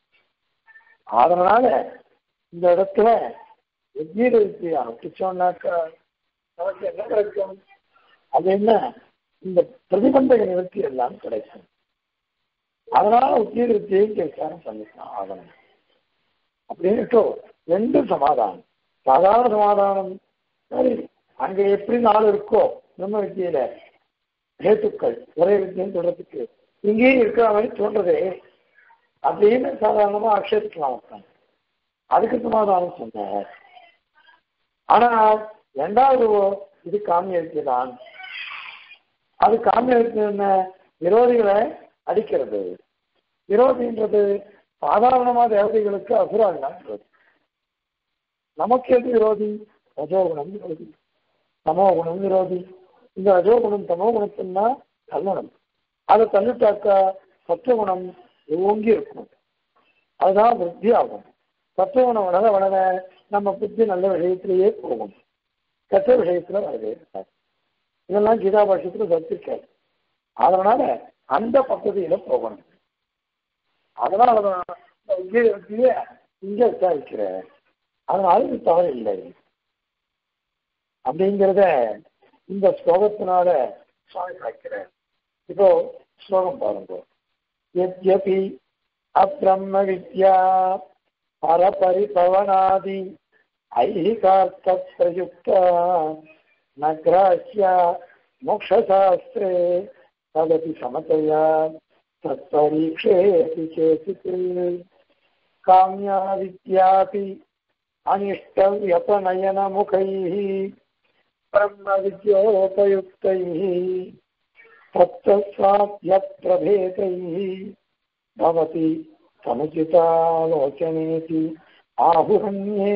அதனால இந்த இடத்துல எஜ்ஜீரத்தை அனுப்பிச்சோம்னாக்கா நமக்கு என்ன கிடைக்கும், அது என்ன, இந்த பிரதிபந்தக நிவர்த்தி எல்லாம் கிடைக்கும். அதனால உஜ்ஜீரத்தையும் விசாரம் பண்ணிக்கலாம் ஆகணும். அப்படின்னுட்டு ரெண்டு சமாதானம். சாதாரண சமாதானம் சரி, அங்க எப்படி நாள் இருக்கோ பிரம்ம வித்தியில ஹேத்துக்கள் ஒரே வித்தியன்னு சொல்றதுக்கு இங்கேயும் இருக்கிற மாதிரி தோன்றதே அப்படின்னு சாதாரணமா ஆட்சேபிக்கலாம். அதுக்கு சமாதானம் சொன்னார். ஆனா ரெண்டாவது இது காமிய வித்தியதான். அது காமிய வித்தியம் என்ன? விரோதிகளை அடிக்கிறது. விரோதின்றது சாதாரணமா தேவதைகளுக்கு அசுராங்கிறது. நமக்கு எது விரோதி? ரஜோகுணம் விரோதி, தமோகுணம் விரோதி. இந்த ரஜோகுணம் தமோ குணத்துன்னா தள்ளணும். அதை தள்ளிட்டாக்கா சத்துவகுணம் ஓங்கி இருக்கும். அதுதான் விருத்தி ஆகும். சத்துவகுணம் வளர வளர நம்ம புத்தி நல்ல விஷயத்திலேயே போகும், கெட்ட விஷயத்துல வரவே இருக்காது. இதெல்லாம் கீதா பாஷத்துல சத்திருக்காது. அதனால அந்த பദ്ധதியில போகணும். அதனாலதான் இங்கே இங்க விசாரிக்கிற அதனால இது தவறு இல்லை அப்படிங்கிறத இந்த ஸ்லோகத்தினால சுவாமி வைக்கிறேன். இப்போ ஸ்லோகம் பாருங்க. யத்யபி அப்ரம்ம வித்யா பரபரிபவனாதி ஐஹிகார்த்த பிரயுக்தா ந கிராஹ்யா மோக்ஷசாஸ்திரே ததபி சமதயா தத்பரீக்ஷேதி சேசித் காம்யா வித்யாபி அனிஷ்டவ்யபநயன முகைः பிரம்ம வித்யோபயுக்தைः தத்தஸ்வாத்யப்ரபேதைः பவதி சமுச்சிதாலோசனேதி ஆஹுரண்யே.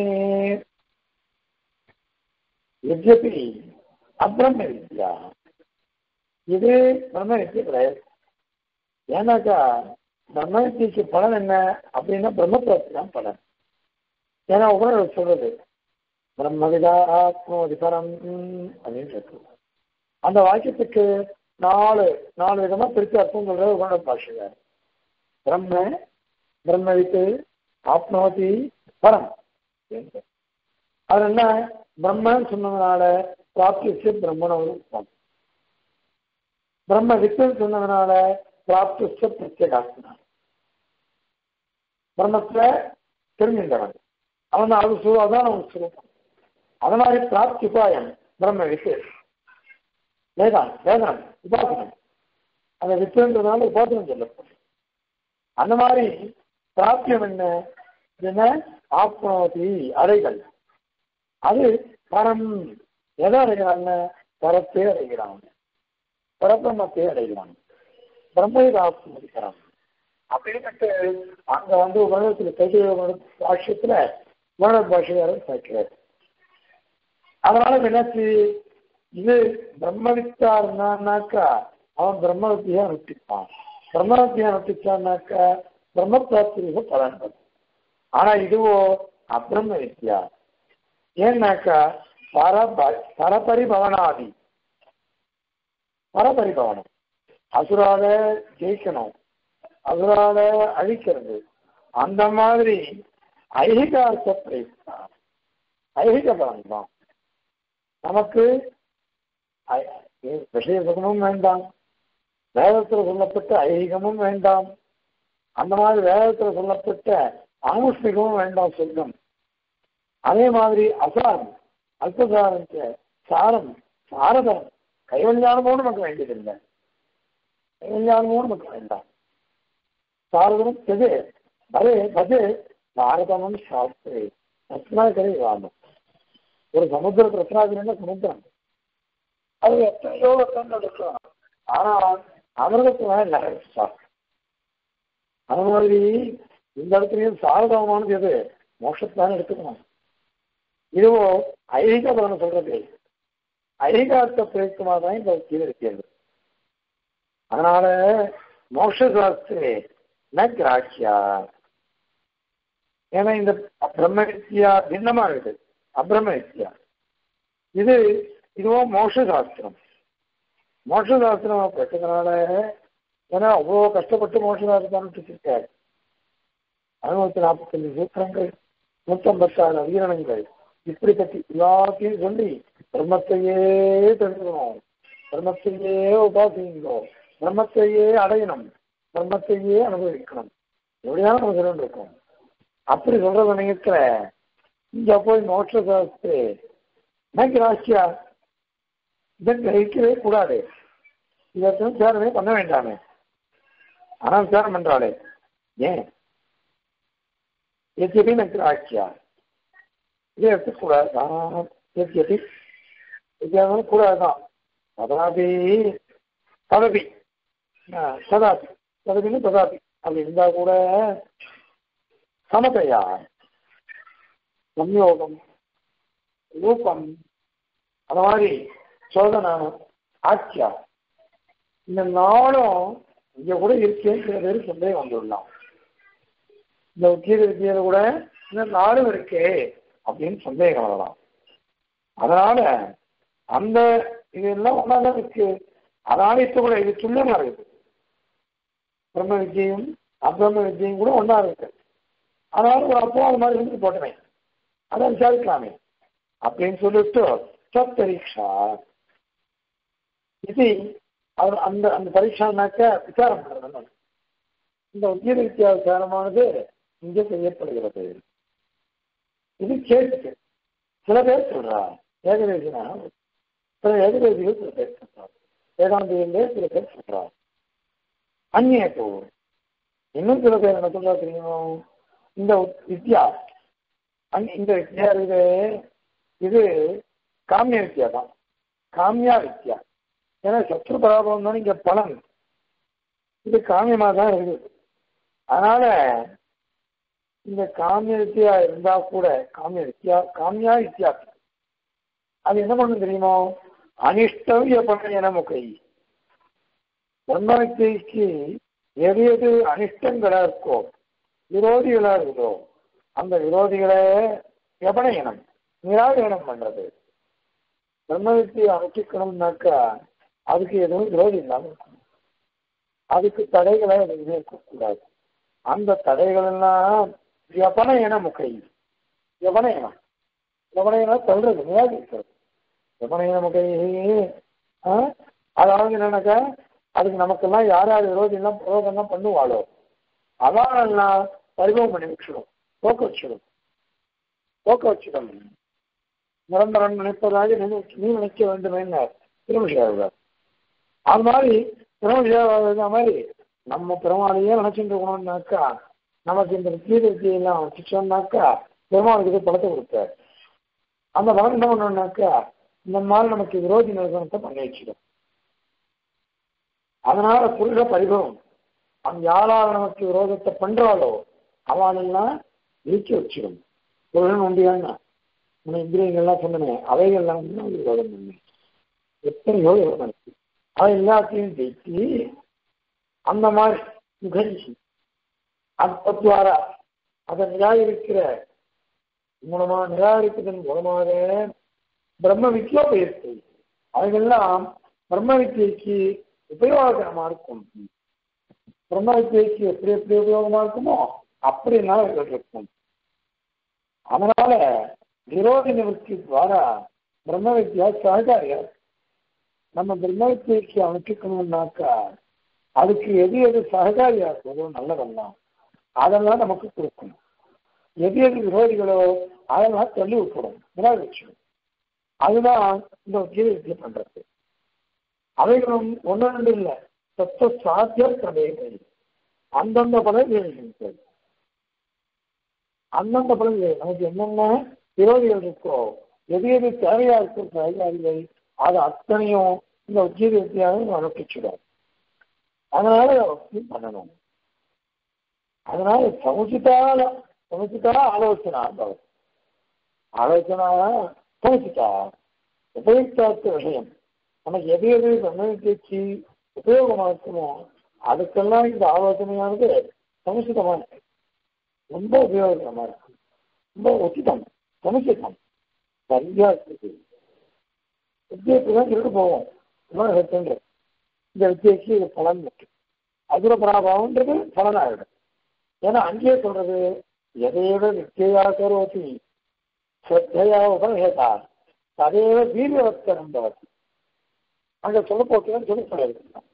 யத்யபி அப்ரம்ம வித்யா, இது பிரம்ம வித்யா கிடையாது. ஏன்னாக்கா பிரம்ம வித்தியக்கு பலன் என்ன அப்படின்னா பிரம்மத்துவத்து தான் பலன். ஏன்னா உபநிடதம் சொல்றது பிரம்மவிதா ஆத்மோதி பரம் அப்படின்னு இருக்கு. அந்த வாக்கியத்துக்கு நாலு நாலு விதமா பிரித்து அர்த்தம் சொல்றது உபநிடத பாஷையில. பிரம்ம, பிரம்மவித்து, ஆத்மோதி பரம். அது என்ன? பிரம்மன்னு சொன்னதுனால பிராப்திச்சு பிரம்மணம், பிரம்ம வித்துன்னு சொன்னதுனால பிராப்திச்ச பிரத்யேகாத்மா, பிரம்மத்துல தெரிஞ்சின்றவன் அவன் அது அதான் அவன் சொல்லுவான். அதனால பிராப்தி உபாயம் பிரம்ம வித்து, வேதான் வேதனம் உபாசனம். அந்த வித்துன்றதுனால உபாசனம் சொல்லப்படும். அந்த மாதிரி பிராப்தியம் என்ன? என்ன? ஆத்மாவதி அறைகள். அது பரம். எதை அடைகிறாங்க? பரத்தை அடைகிறாங்க, பரபிரம்மத்தை அடைகிறாங்க. பிரம்மவிதாத்மதிக்கிறாங்க அப்படின்ட்டு அங்க வந்து உலகத்துல கைது பாஷ்யத்துல உலக பாஷையாளர் சேர்க்கிறார். அதனால என்னாச்சு? இது பிரம்மவித்தா இருந்தான்னாக்கா அவன் பிரம்மவித்தியா அனுஷ்டிப்பான். பிரம்மவித்தியா அனுஷ்டிச்சான்னாக்கா பிரம்ம பிராப்திக பலன். ஆனா இதுவோ அப்ரம்ம வித்யா. ஏன்னாக்கா பரப பரபரிபவனாதி, பரபரிபவனம், அசுரால ஜெயிக்கணும், அசுரால அழிக்கிறது. அந்த மாதிரி ஐகிகார்த்த பிரயுக்தா, ஐகிக பலன் தான். நமக்கு விஷய சுகமும் வேண்டாம், வேதத்தில் சொல்லப்பட்ட ஐகிகமும் வேண்டாம், அந்த மாதிரி வேதத்தில் சொல்லப்பட்ட ஆமுஷ்மிகமும் வேண்டாம் சொர்க்கம். அதே மாதிரி அசாரம், அல்பசாரம், சாரம், சாரதம், கைவல்யானமும் நமக்கு வேண்டியதில்லை. கைவல்யானமும் நமக்கு வேண்டாம். சாரதம் எது? பதே பதே பாரதமும் சாஸ்திரே ரத்னாகரை வாமம். ஒரு சமுத்திர ரத்னாகரன்னா சமுத்திரம், அது எத்தனையோ ரத்தங்கள் இருக்கலாம். ஆனால் அமிர்தத்துல நிறைய சாஸ்திரம். அது மாதிரி இந்த இடத்துலையும் சாரதமானது எது? மோட்சத்தானே எடுத்துக்கணும். இதுவோ ஐகிக பலனை சொல்றது, ஐகார்த்த பிரயுக்தமாக தான் இந்த கீழே இருக்கிறது. அதனால மோட்ச சாஸ்திரே ந கிராஹ்யா. ஏன்னா இந்த பிரம்ம வித்யா பின்னமா இருக்குது. அப்ரம்ம வித்யா இது இதுவும் மோட்ச சாஸ்திரம். மோட்ச சாஸ்திரம் பெற்றதுனால ஏன்னா அவ்வளோ கஷ்டப்பட்டு மோட்ச சாஸ்திரம் இருக்காரு. அறுநூத்தி நாற்பத்தி அஞ்சு சூத்திரங்கள், நூற்றம்பத்தாறு அதிகரணங்கள், இப்படி பற்றி எல்லாத்தையும் சொல்லி பிரம்மத்தையே தெரிஞ்சுக்கணும், பிரம்மத்தையே உபாசிக்கணும், பிரம்மத்தையே அடையணும், பிரம்மத்தையே அனுபவிக்கணும். எப்படியான நம்ம சொல்லிட்டு இருக்கோம். அப்படி சொல்றத நினைக்கிற இங்க போய் மோட்ச சாஸ்திரி எனக்கு ராசியா இதை கிரகிக்கவே கூடாது, இதற்கு விசாரமே பண்ண வேண்டாமே. ஆனா விசாரம் பண்றாளே ஏன் எத்தியபி எனக்கு ராசியா இதை எடுத்துக்கூடாது, எத்தியபி வித்தியாசம் கூடாதுதான். ததாபி ததபி ததாபி ததபின்னு ததாபி அப்படி இருந்தா கூட சமதையா சம்யோகம் ரூபம் அந்த மாதிரி சோதனம் ஆட்சியா இந்த நாளும் இங்க கூட இருக்கேன்னு சில பேர் சந்தேகம் வந்துடலாம். இந்த உத்தியோக வித்தியில கூட இந்த நாளும் இருக்கே அப்படின்னு சந்தேகம் வரலாம். அதனால அந்த இதெல்லாம் ஒன்னாதான் இருக்கு. அதனால இப்ப கூட இது துல்லியமா இருக்குது. பிரம்ம வித்தியும் அபிரம்ம வித்தியும் கூட ஒன்னா இருக்கு. அதனால ஒரு அப்போ அது மாதிரி இருந்து போட்டமே அதை விசாரிக்கலாமே அப்படின்னு சொல்லிட்டு சத்தரீட்சா இது அவர் அந்த அந்த பரீட்சானாக்க விசாரம் பண்றது. இந்த உத்தியோக வித்தியா விசாரமானது இங்கே செய்யப்படுகிறது. இது கேட்டு சில பேர் சொல்றா ஏகதேசினா சில ஏகதேசிகள் சில பேர் சொல்றார், வேதாந்திகளே சில பேர் சொல்றார். அந்நிய போர் இன்னும் சில பேர் என்ன சொல்றா தெரியுமோ, இந்த வித்யா இந்த வித்யா இது இது காமிய வித்யா தான், காமியா வித்யா. ஏன்னா சத்ரு பராபம் தான் இங்க பலன், இது காமியமா தான் இருக்குது. அதனால இந்த காமிய வித்தியா இருந்தா கூட காமிய வித்தியா காமியா வித்தியா அது என்ன பண்ணும் தெரியுமோ, அனிஷ்டவிய பண்ண முகை பிரம்ம வித்தியைக்கு எது எது அனிஷ்டங்களா இருக்கோ விரோதிகளா இருக்குதோ அந்த விரோதிகளை எபனயனம் நிராகரணம் பண்றது. பிரம்ம வித்தியை அனுஷ்டிக்கணும்னாக்கா அதுக்கு எதுவும் விரோதி இல்லாமல் இருக்கணும், அதுக்கு தடைகளை எதுவுமே இருக்கக்கூடாது. அந்த தடைகள் எல்லாம் எபனயன முகை எபனயனம் எபனயனம் சொல்றது நிராகரிக்கிறது. எபனயன முகை அதாவது என்னன்னாக்கா அதுக்கு நமக்கெல்லாம் யார் யார் விரோதி எல்லாம் பிரயோகம்லாம் பண்ணுவாளோ அதானெல்லாம் பரிபவம் பண்ணி வச்சிடும், போக்க வச்சிடும் போக்க வச்சிடும் நிரந்தரன் நினைப்பதாக நீ நினைக்க வேண்டும் என்ன திருமணம். அது மாதிரி திருமணம் மாதிரி நம்ம பெருமாளையே நினைச்சுட்டு இருக்கணும்னாக்கா நமக்கு இந்த வித்தியெல்லாம் வச்சுச்சோம்னாக்கா பெருமாளுக்கு பலத்தை கொடுத்தார். அந்த பலம் என்ன பண்ணோம்னாக்கா இந்த மாதிரி நமக்கு விரோதி நிறுவனத்தை பண்ணி வச்சிடும். அதனால புருஷ பரிபவம் அந்த யாரால் நமக்கு விரோதத்தை பண்றாளோ அவளெல்லாம் நீக்கி வச்சிடும். புருஷன் உண்டியான்னா நம்ம இந்திரியங்கள்லாம் சொன்னேன், அவைகள்லாம் வந்து விரோதம் பண்ணேன் எத்தனையோ விரோதம் இருக்கு. அதை எல்லாத்தையும் ஜெயிச்சு அந்த மாதிரி நிகழ்ச்சி அத்வாரா அதை நிராகரிக்கிற மூலமா நிராகரிப்பதன் மூலமாக பிரம்ம வித்யா பயிற்சி அவைகள்லாம் பிரம்ம வித்தியைக்கு உபயோகமா இருக்கும். பிரம்ம வித்தியைக்கு எப்படி எப்படி உபயோகமா இருக்குமோ அப்படி எல்லாம் இருக்கும். அதனால விரோதி நிவர்த்தி துவாரா பிரம்ம வித்யா சககாரியா நம்ம பிரம்ம வித்தியைக்கு அனுஷ்டிக்கணும்னாக்கா அதுக்கு எது எது சககாரியா இருக்கிறதோ நல்லதெல்லாம் அதெல்லாம் நமக்கு கொடுக்கணும். எது எது விரோதிகளோ அதெல்லாம் தள்ளி விட்டுடும், நிராகரிச்சிடும். அதுதான் இந்த வித்தியை பண்றது. அவைகளும் ஒன்று ரெண்டு இல்லை, தத்துவ சாத்திய கதைகள் அந்தந்த பலன்கள் அந்தந்த பலன்கள் நமக்கு என்னென்ன விரோதிகள் இருக்கோ எது எது தேவையா இருக்கும் சககாரிகள் அது அத்தனையும் இந்த உத்திய வித்தியாக அனுப்பிச்சிடும். அதனால பண்ணணும். அதனால சமுச்சிதால சமுச்சிதா ஆலோசனா ஆலோசனா சமுச்சிதா உபயுக்தார்த்த விஷயம் நமக்கு எது எது பிரம்மவித்தியைக்கு உபயோகமா இருக்குமோ அதுக்கெல்லாம் இந்த ஆலோசனையானது சமுச்சிதமா இருக்கு, ரொம்ப உபயோகமா இருக்கு, ரொம்ப உச்சிதம் சமுச்சிதம் சரியா இருக்கு. வித்தியத்துதான் சொல்லிட்டு போவோம் இந்த வித்தியைக்கு இது பலன் இருக்கு, அதுல பராபாவம்ன்றது பலனாகிடும். ஏன்னா அங்கேயே சொல்றது எதையோ வித்தியா கரோதி ஸ்ரத்தையா உபநேதா ததையோ வீரியவஸ்தனம் பவதி. அங்க சொல்ல போக்குன்னு சொல்லி சொல்லியிருக்கோம்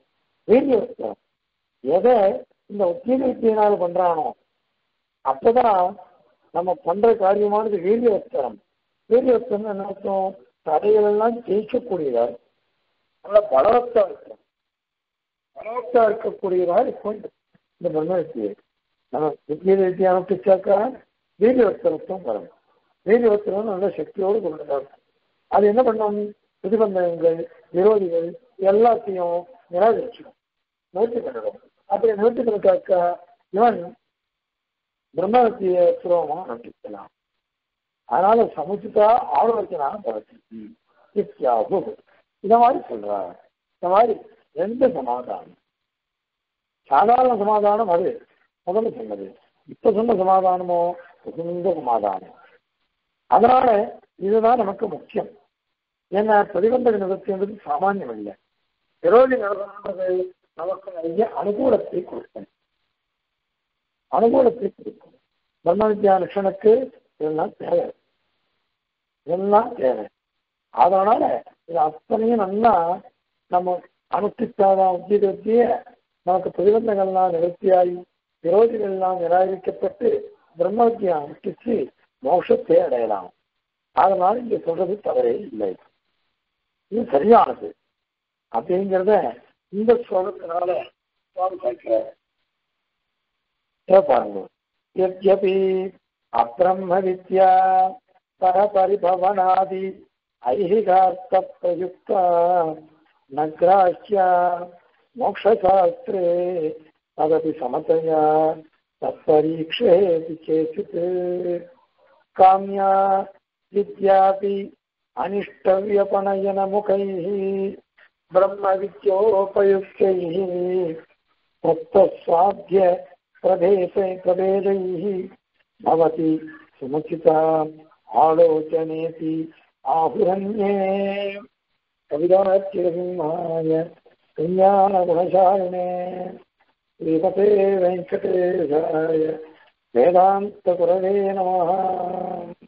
வீரியவஸ்தனம் எதை இந்த உத்திய வித்தியினால் பண்றானோ அப்பதான் நம்ம பண்ற காரியமானது வீரியவஸ்தரம். வீரியவஸ்தரம் என்ன அர்த்தம்? தடைகள் எல்லாம் ஜெயிக்கக்கூடியதா, நல்ல பலவத்தா இருக்கும். பலவத்தா இருக்கக்கூடியதா இருக்கும் இந்த பிரம்மவித்தியை. நம்ம வித்தியை வித்தியை அனுப்பிச்சாக்கா வீரியவஸ்தரத்தும் வரும். வீரியவஸ்தரம் நல்ல சக்தியோடு கொண்டதா இருக்கும். அது என்ன பண்ணும்? பிரதிபந்தகங்கள், விரோதிகள் எல்லாத்தையும் நிராகரிச்சிடும், நிறுத்தி பண்ணிடும். அப்படி நிறுத்தி பண்ணிட்டாக்கா இவன் பிரம்மத்திய சுலபமா நம்பிக்கலாம். அதனால சமுச்சிதா ஆரோக்கியமான பவதி இத்தியாகு. இந்த மாதிரி சொல்றாங்க. இந்த மாதிரி எந்த சமாதானம், சாதாரண சமாதானம் அது முதல்ல சொன்னது. இப்ப சொன்ன சமாதானமோ உகந்த சமாதானம். அதனால இதுதான் நமக்கு முக்கியம். ஏன்னா பிரதிபந்தக நிவர்த்தின்றது சாமானியம் இல்லை. விரோதி நிவர்த்தது நமக்கு நிறைய அனுகூலத்தை கொடுக்கும். அனுகூலத்தை கொடுக்கும். பிரம்ம வித்யா லட்சணுக்கு இதெல்லாம் தேவை, இதெல்லாம் தேவை. அதனால இது அத்தனையும் நல்லா நம்ம அனுஷ்டித்தாதான் உத்திய நமக்கு பிரதிபந்தங்கள்லாம் நிவர்த்தியாகி விரோதிகள்லாம் நிராகரிக்கப்பட்டு பிரம்ம வித்யா அனுஷ்டிச்சு மோட்சத்தை அடையலாம். அதனால இங்க சொல்றது தவறே இல்லை, இது சரியானது அப்படிங்கிறத இந்த ஸ்லோகத்தினால பாருங்க. யத்யபி அப்ரம்ம வித்யா பரபரிபவனாதி ஐஹிகார்த்த பிரயுக்தா நக்ராஹ்யா மோக்ஷசாஸ்திரே ததபி சமதயா தத்பரீக்ஷேதி சேசித் காம்யா வித்யாபி அனிஷ்டவ்யபனயன முகைः பிரம்ம வித்யோபயுக்தைः தத்தஸ்வாத்ய பிரபேசை பிரபேதைः பவதி சுமுச்சிதா ஆலோசனேதி ஆஹுரண்யே. கவிதார்க்கிரசிம்ஹாய கல்யாண குணசாலினே ஸ்ரீமதே வெங்கடேசாய வேதாந்த குரவே நமः.